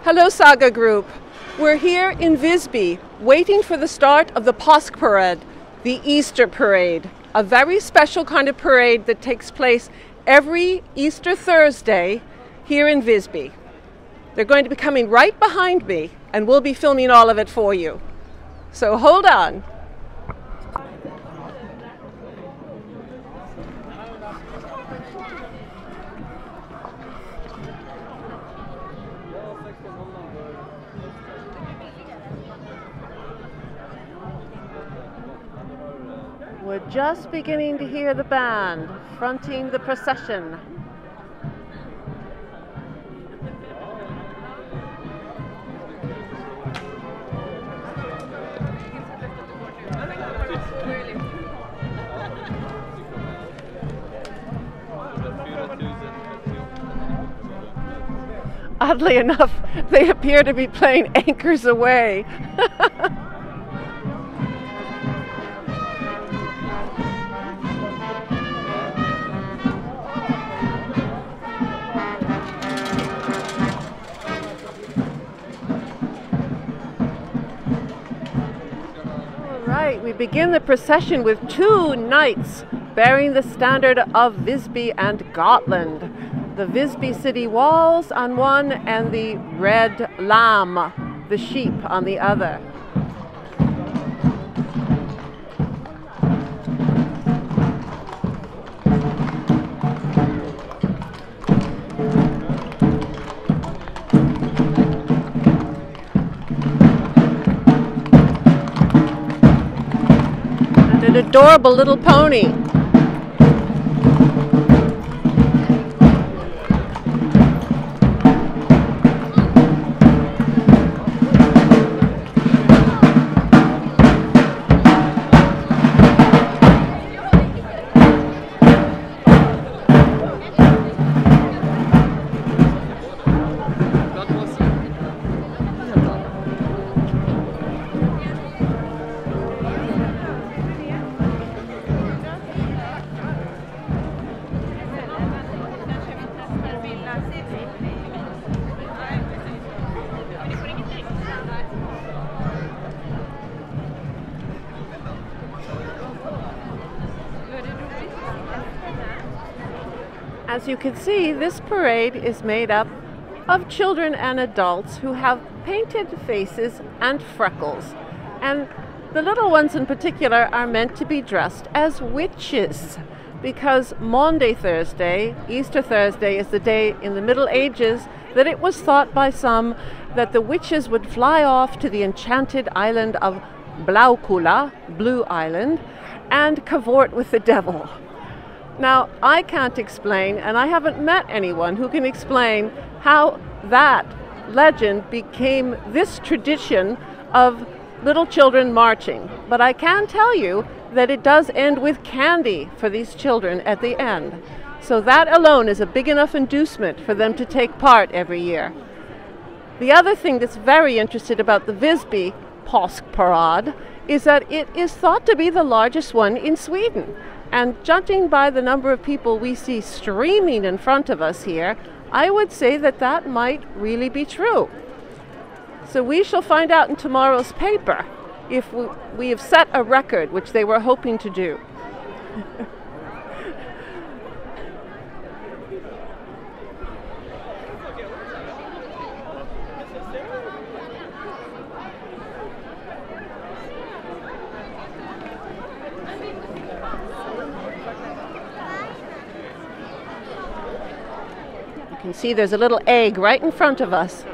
Hello, Saga Group. We're here in Visby, waiting for the start of the Påskparad, the Easter parade, a very special kind of parade that takes place every Easter Thursday here in Visby. They're going to be coming right behind me, and we'll be filming all of it for you. So hold on. We're just beginning to hear the band fronting the procession. Oddly enough, they appear to be playing Anchors Aweigh. We begin the procession with two knights bearing the standard of Visby and Gotland. The Visby city walls on one and the red lamb, the sheep, on the other. An adorable little pony. As you can see, this parade is made up of children and adults who have painted faces and freckles. And the little ones in particular are meant to be dressed as witches, because Maundy Thursday, Easter Thursday, is the day in the Middle Ages that it was thought by some that the witches would fly off to the enchanted island of Blaukulla, Blue Island, and cavort with the devil. Now, I can't explain, and I haven't met anyone who can explain how that legend became this tradition of little children marching. But I can tell you that it does end with candy for these children at the end. So that alone is a big enough inducement for them to take part every year. The other thing that's very interesting about the Visby Påskparad is that it is thought to be the largest one in Sweden. And judging by the number of people we see streaming in front of us here, I would say that that might really be true. So we shall find out in tomorrow's paper if we have set a record, which they were hoping to do. You can see there's a little egg right in front of us.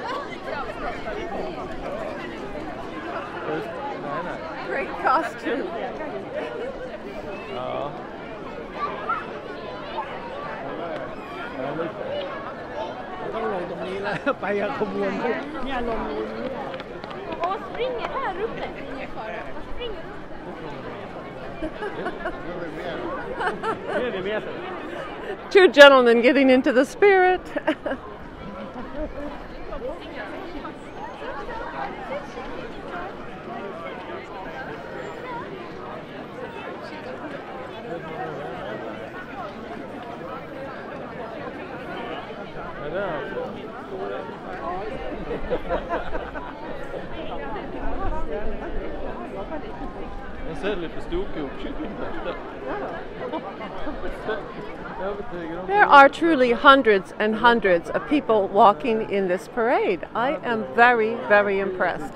Great costume. Two gentlemen getting into the spirit. Jag säljer för storkokkyckling där. There are truly hundreds and hundreds of people walking in this parade. I am very, very impressed.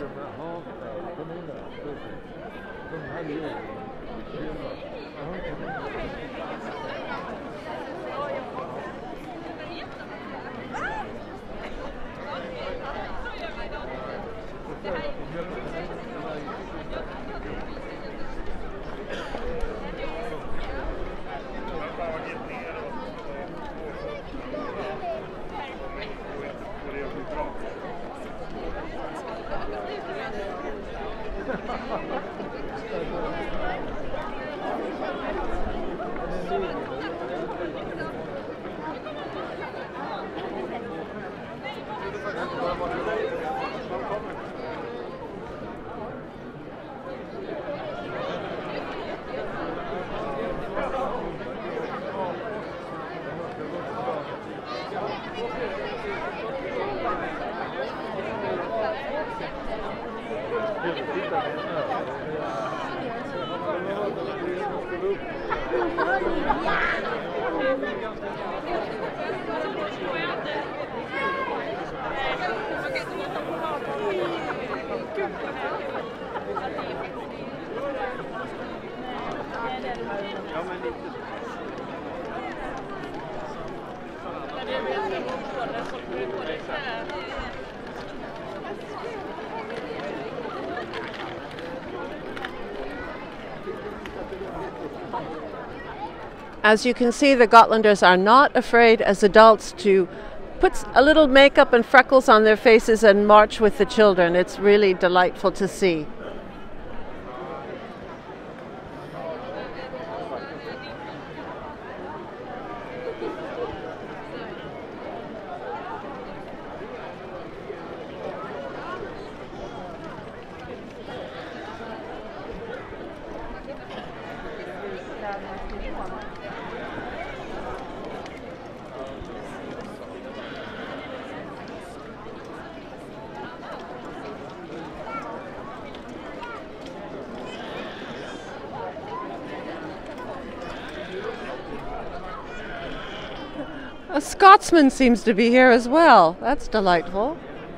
As you can see, the Gotlanders are not afraid as adults to put a little makeup and freckles on their faces and march with the children. It's really delightful to see. A Scotsman seems to be here as well. That's delightful.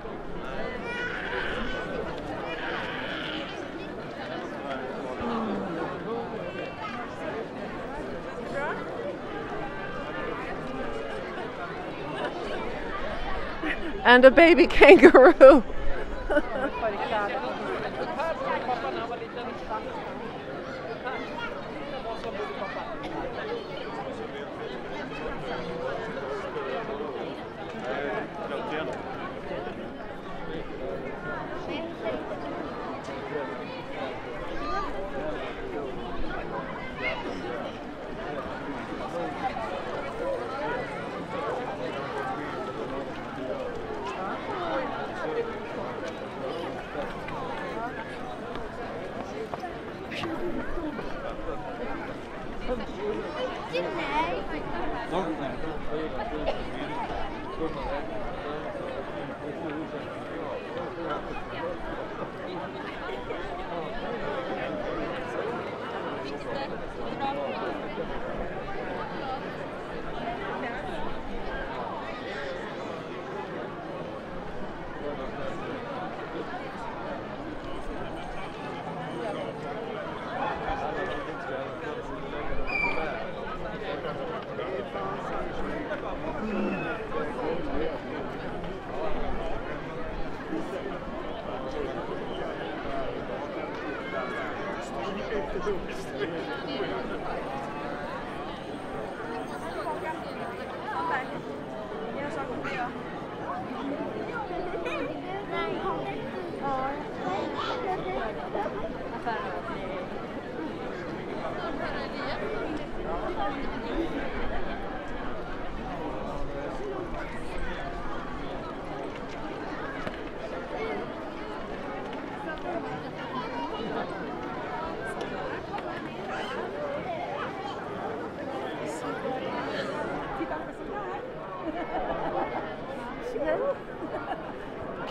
And a baby kangaroo.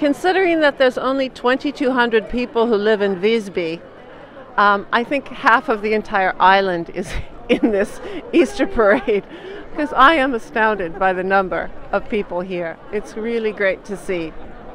considering that there's only 2,200 people who live in Visby, I think half of the entire island is in this Easter parade, because I am astounded by the number of people here. It's really great to see.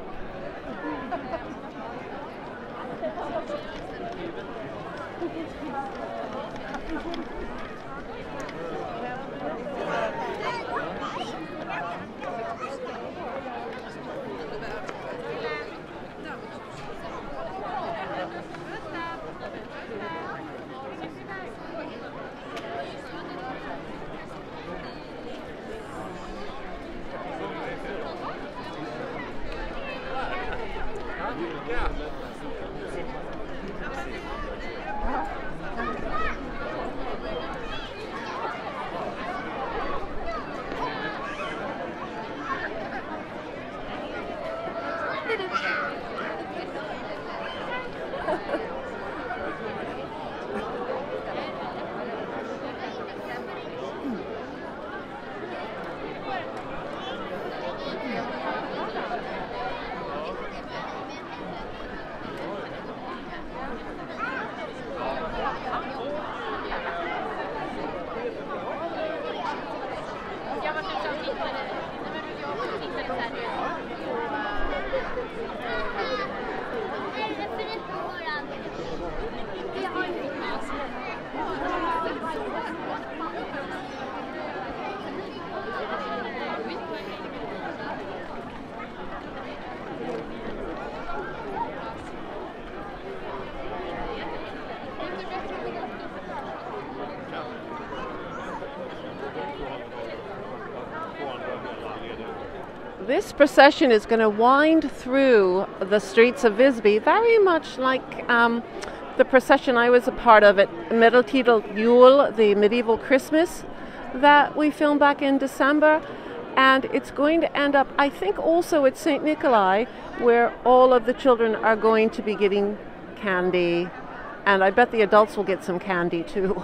This procession is going to wind through the streets of Visby, very much like the procession I was a part of at Medeltidal Jul, the medieval Christmas that we filmed back in December. And it's going to end up, I think, also at St. Nikolai, where all of the children are going to be getting candy. And I bet the adults will get some candy too.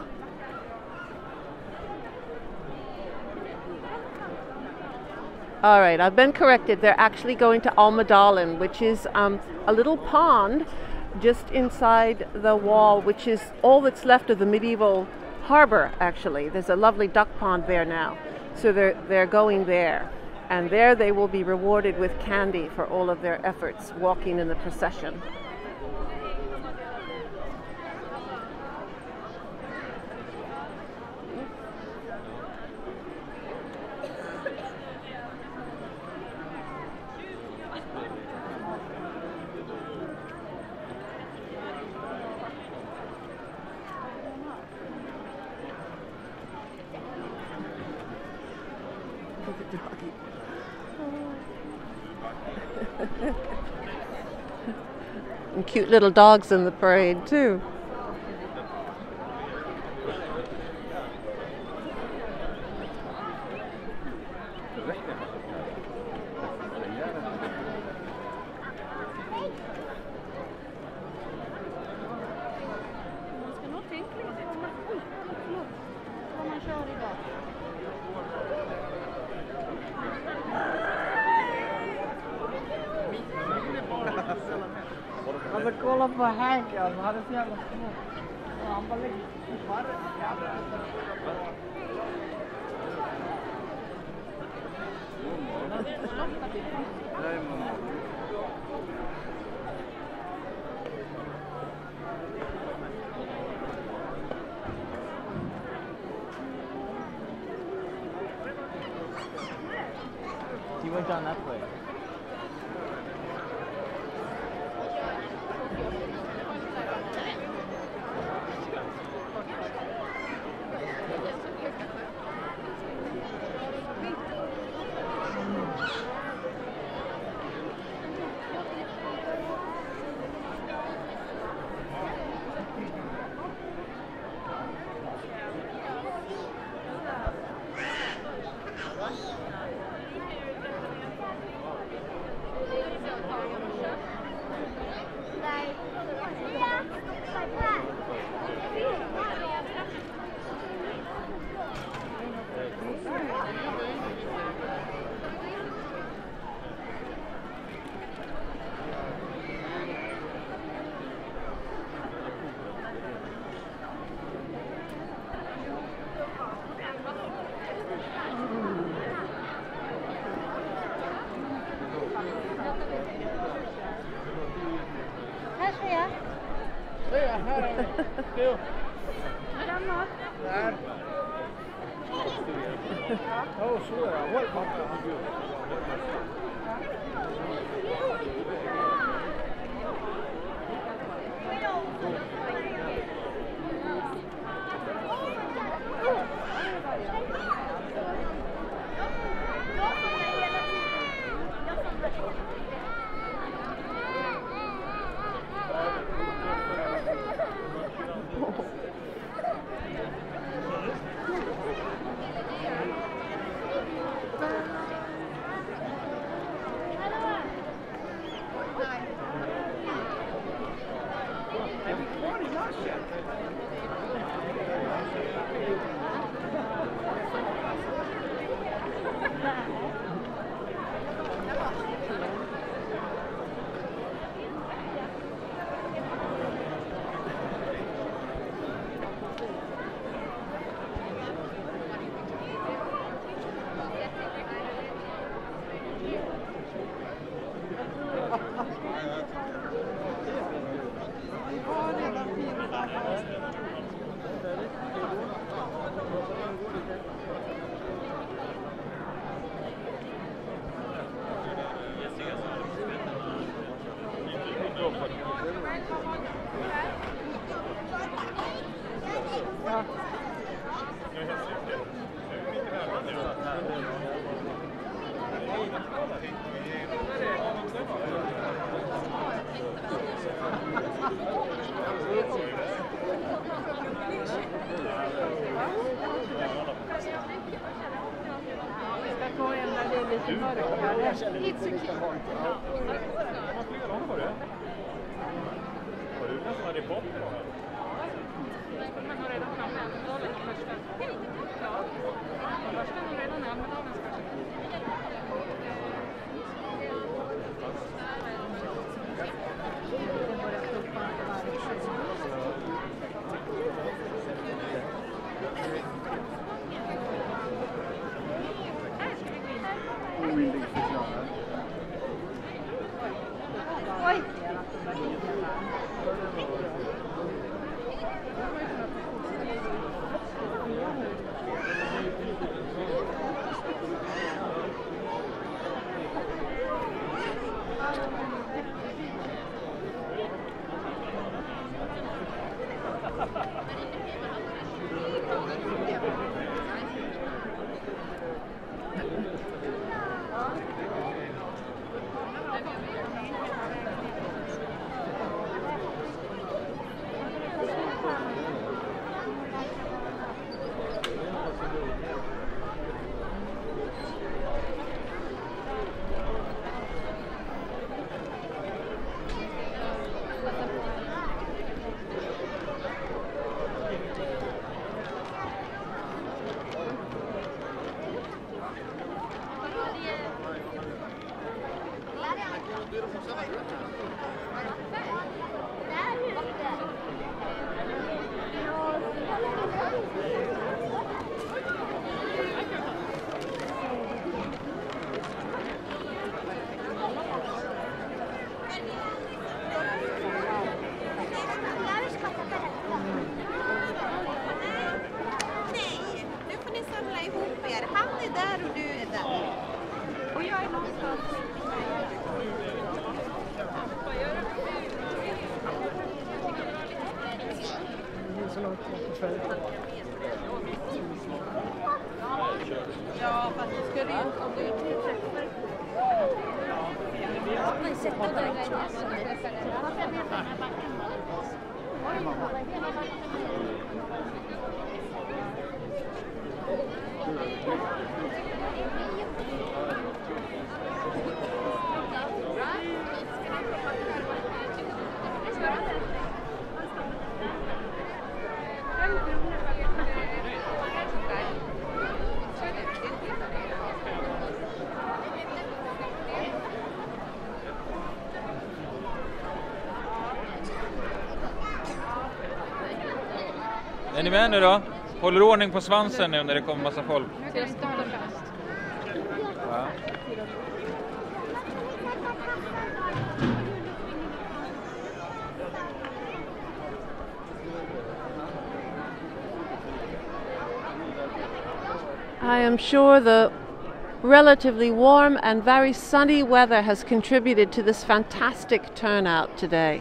All right, I've been corrected. They're actually going to Almedalen, which is a little pond just inside the wall, which is all that's left of the medieval harbor, actually. There's a lovely duck pond there now. So they're going there. And there they will be rewarded with candy for all of their efforts walking in the procession. And cute little dogs in the parade too. Kolla på Hank, han hade så jävla små. Han bara lägger He went down that way. Här är vi. Du. Där. Ja, så är det. Håll pappa. Ja, fast det ska du inte om du inte träffar. Men sätta där Är ni med nu då? Håller ordning på svansen nu när det kommer massa folk. Ja. I am sure the relatively warm and very sunny weather has contributed to this fantastic turnout today.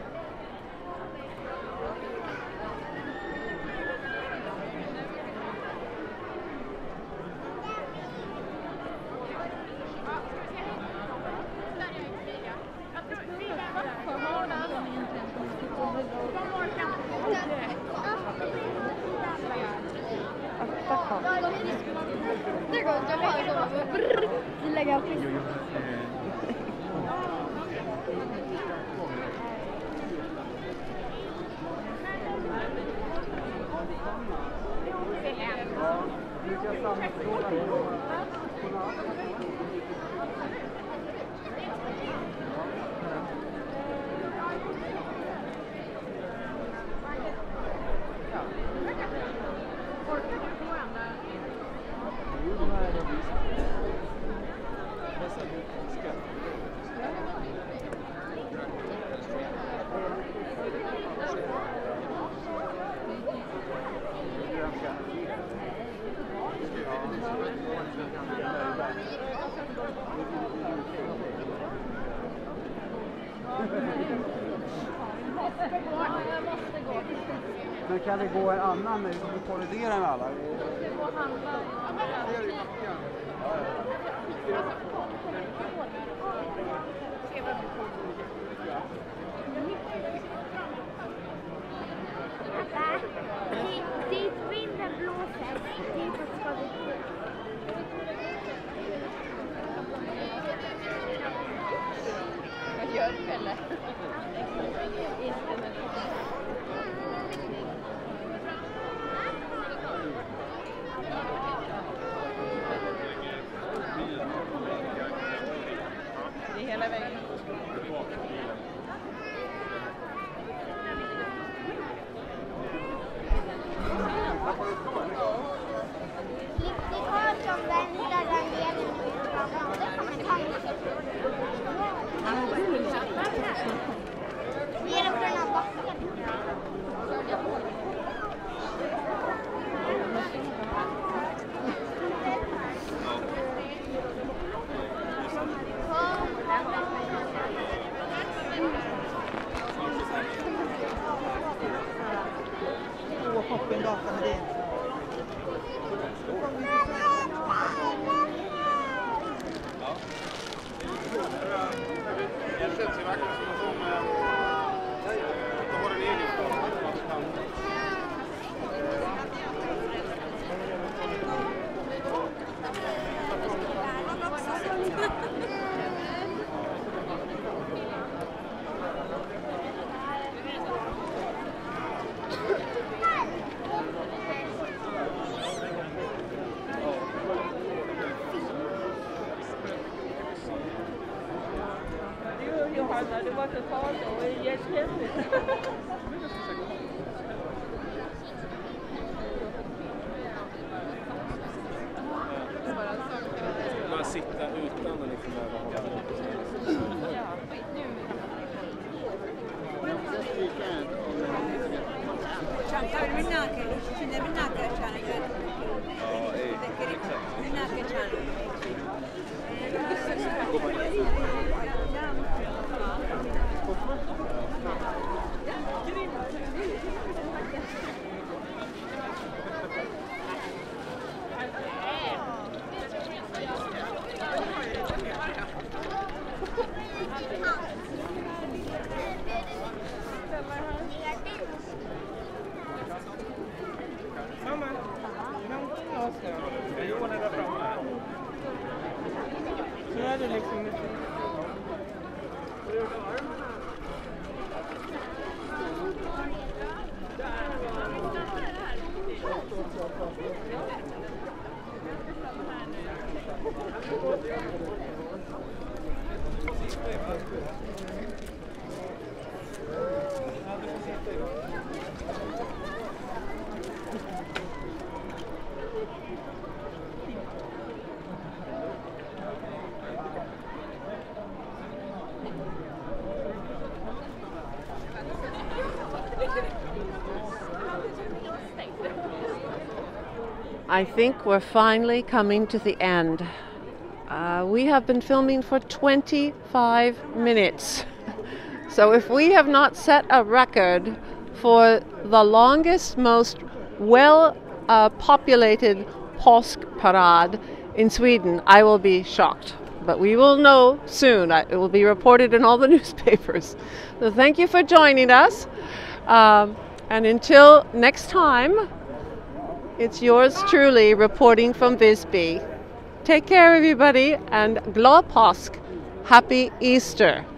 Men kan det gå en annan nu som kolliderar med alla? Dit vinden blåser, dit ska vi. Vad gör du, Pelle? Det är hela vägen. Vi har som väntar den delen. Genom den här backen. Hoppa en data med det. Johanna, det var totalt och jättekänsligt. Bara sitta utan och liksom Johan är där framme. Så är det liksom inte. I think we're finally coming to the end. We have been filming for 25 minutes. So if we have not set a record for the longest, most well-populated påskparad in Sweden, I will be shocked. But we will know soon. It will be reported in all the newspapers. So thank you for joining us. And until next time, it's yours truly reporting from Visby. Take care, everybody, and glad påsk. Happy Easter.